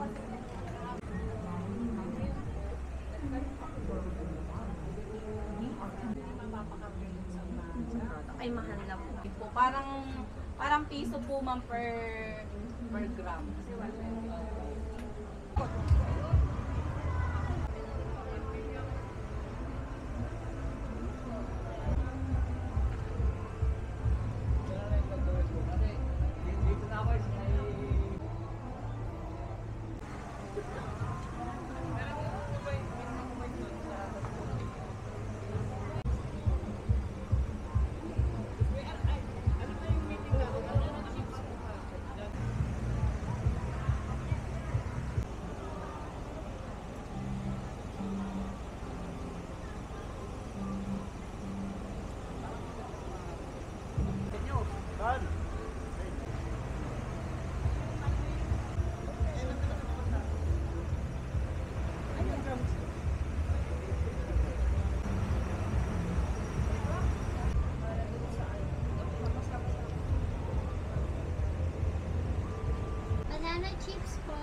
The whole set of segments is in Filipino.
Ay, mahal na po. Parang piso po ma'am per gram. Kasi banana chips po.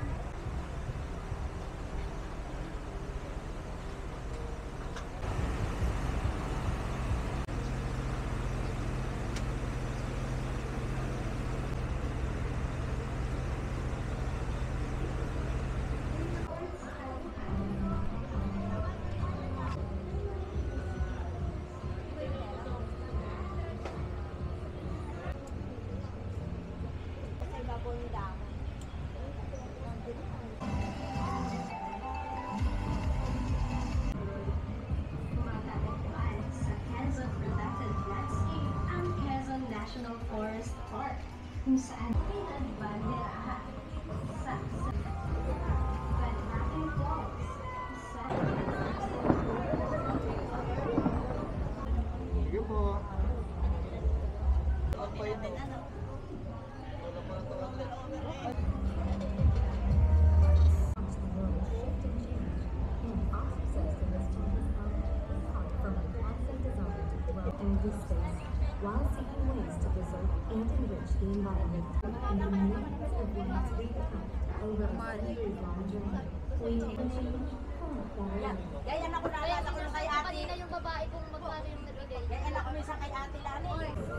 National Forest Park kung saan nagbanderahan sa Banana Falls sa Sige po. While seeking ways to preserve and enrich the environment and the millions of lives we impact over a centuries-long journey, we take a change from that. Yan ako naalala ko lang kay ate. Kanina yung babae kung magkano yung nagbigay. Yan ako minsan kay ate Lani.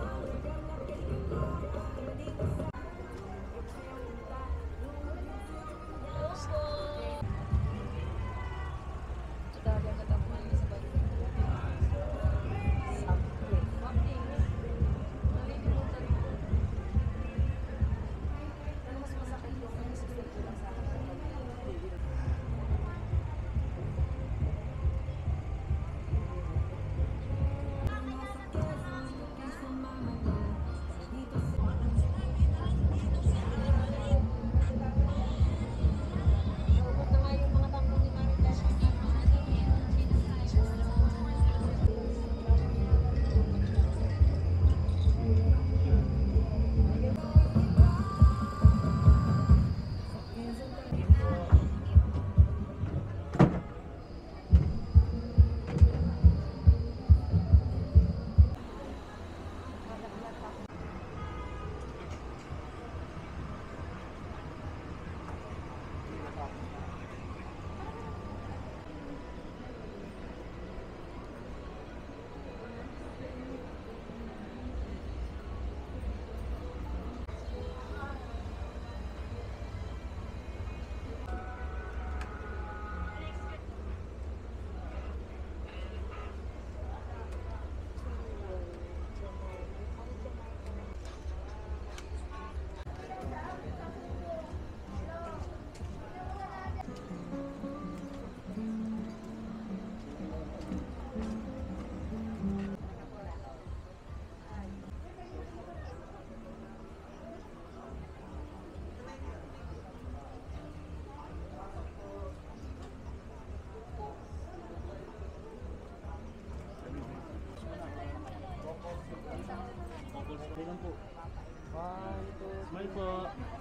Smile po.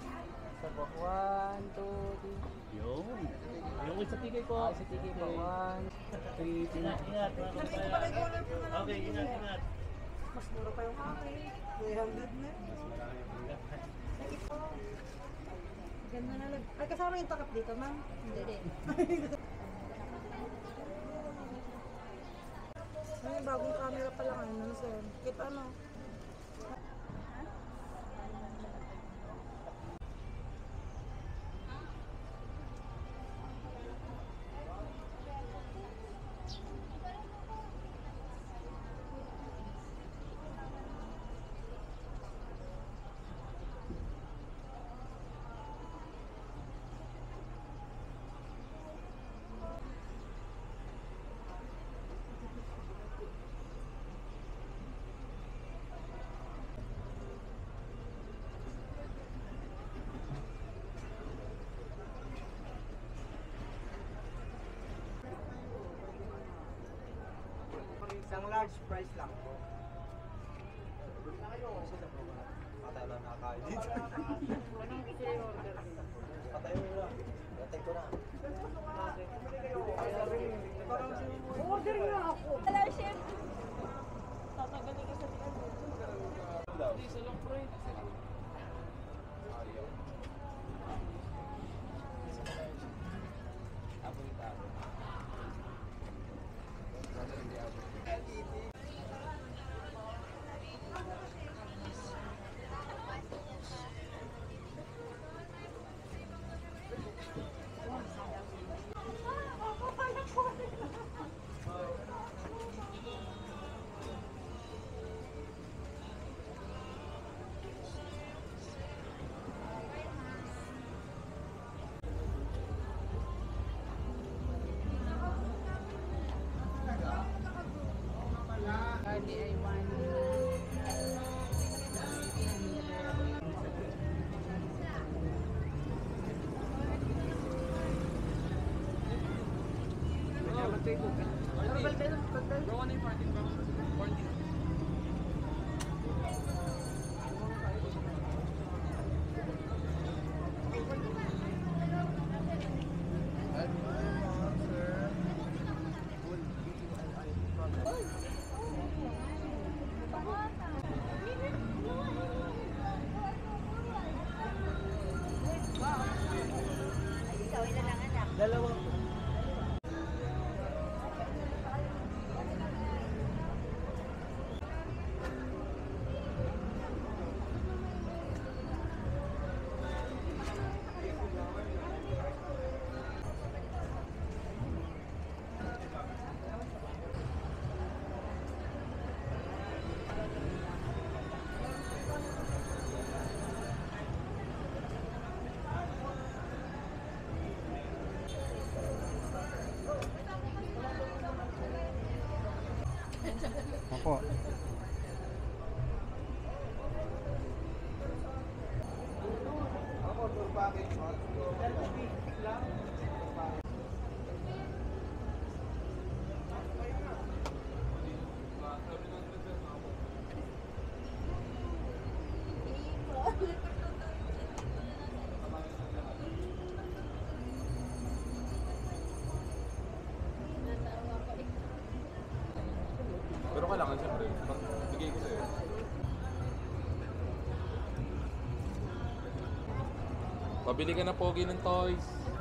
Isa po. 1, 2, 3. Yun. Yung isa tigay po. Isa tigay po. 1, 3, 4. Ingat, ingat. Okay, ingat, ingat. Mas mura pa yung akin. 300 na. Mas marami. Ganda na lang. Ay, kasama yung takap dito, ma'am? Hindi. May bagong camera pa lang, ano, sir? Kita ano? Isang large price lang po. Patay lang nakakain dito. Anong gusto yung order? Patay mo lang. Patay ko na. Order nga ako. Hello, chef. Tatagalin ka sa tiyan. Hindi, sa long freight. Cardi ay 1. Dalawa po. Opo. Ako, tour package. Pero kailangan siyempre, bigay ko sa'yo. Pabili ka na pogi ng toys.